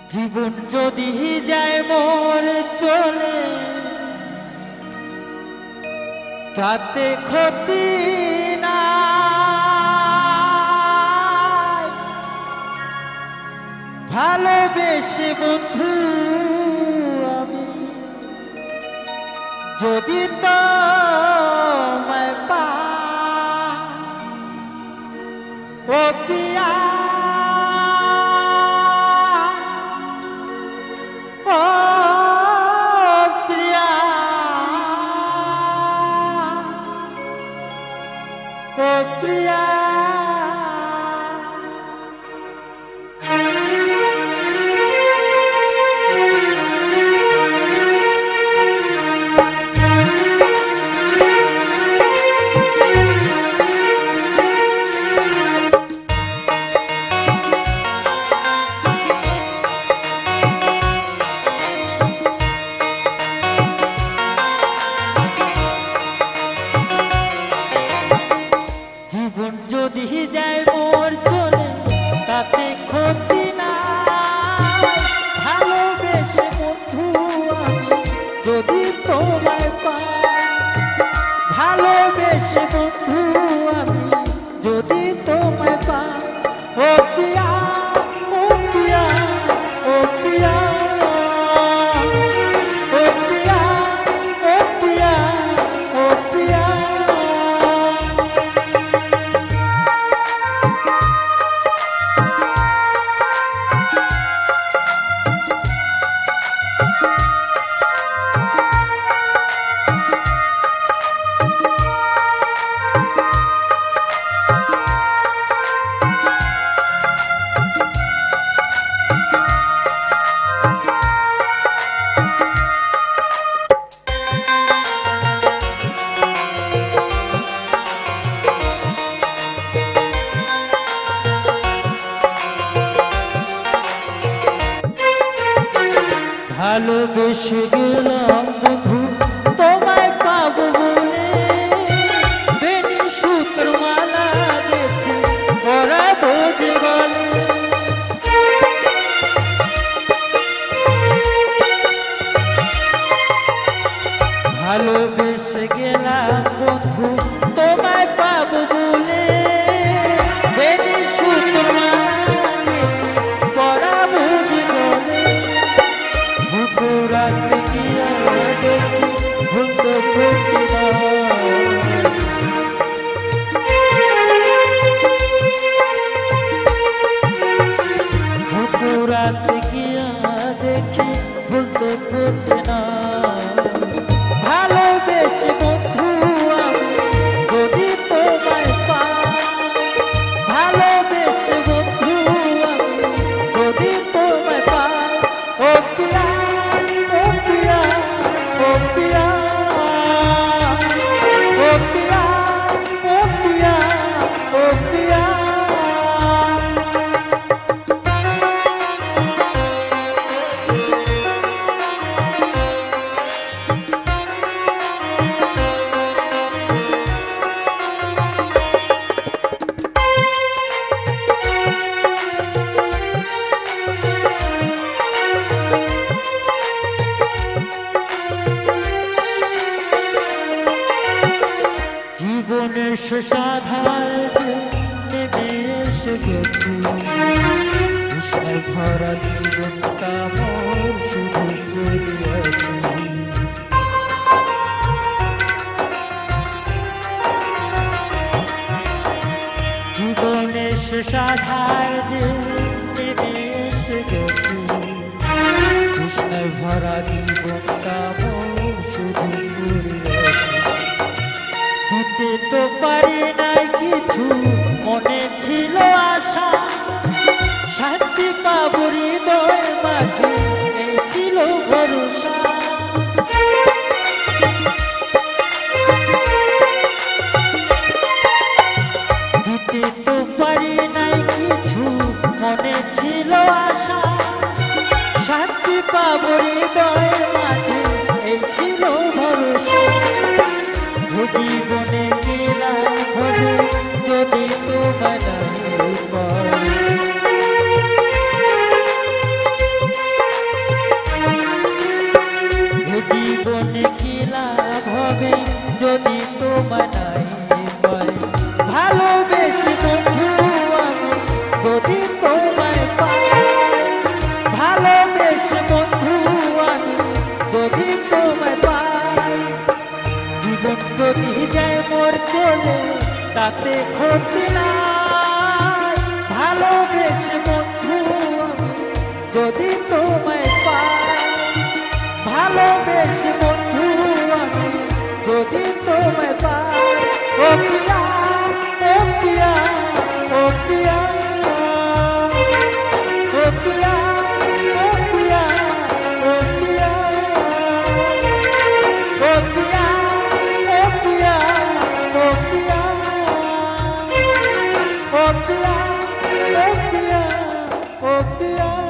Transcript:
জীবন যদি যায় মোর চলে তাতে ক্ষতি না, ভালোবেসে বন্ধু আমি যদি তোমায় পাই ও প্রিয়া, ও প্রিয়া, ও প্রিয়া। জীবন যদি যায় মোর চলে তাতে ক্ষতি না, ভালোবেসে বন্ধু আমি যদি তোমায় পাই, ভালোবেসে বন্ধু আমি যদি তোমায় পাই ও প্রিয়া, ও প্রিয়া, ও প্রিয়া, ও প্রিয়া, ও প্রিয়া, ও প্রিয়া। ভালোবেসে গেলাম বন্ধু তোমায় পাবো বলে, বেনি সূত্র মালা দেখে পরাবো যে গলে। ভালোবেসে গেলাম বন্ধু তোমায় পাবো বলে, বেনি সূত্র মালা দেখে পরাবো যে গলে। রাতে গিয়া দেখি ভুলতে ভুলতে না, রাতে গিয়া দেখি ভুলতে ভুলতে না, ভালোবেসে বন্ধু আমি যদি তোমায় পাই, ভালোবেসে বন্ধু আমি যদি তোমায় পাই ও প্রিয়া, জীবনের শেষাধারে নেমে এসে গেছি, বিষয় ভরা জীবনটা মোর শুধু করিয়াছি। জীবনের শেষাধারে নেমে এসে গেছি, বিষয় ভরা জীবনটা মোর শুধু করিয়াছি। দিতে তো পারি নাই কিছু, মনে ছিল আশা শান্তি পাবো হৃদয় মাঝে, এই ছিল ভরসা। দিতে তো পারি নাই কিছু, মনে ছিল আশা শান্তি পাবো হৃদয় মাঝে, এই ছিল ভরসা। জীবনে গেলাম যদি তোমায় পিলাই ভালোবেসে বন্ধু আমি যদি তোমায় পাই, ভালোবেসে বন্ধু আমি যদি তোমায় পাই। ও প্রিয়া, ও প্রিয়া, ও প্রিয়া, ও প্রিয়া, ও প্রিয়া, ও প্রিয়া, ও প্রিয়া, ও প্রিয়া, ও প্রিয়া, ও প্রিয়া, ও প্রিয়া, ও প্রিয়া।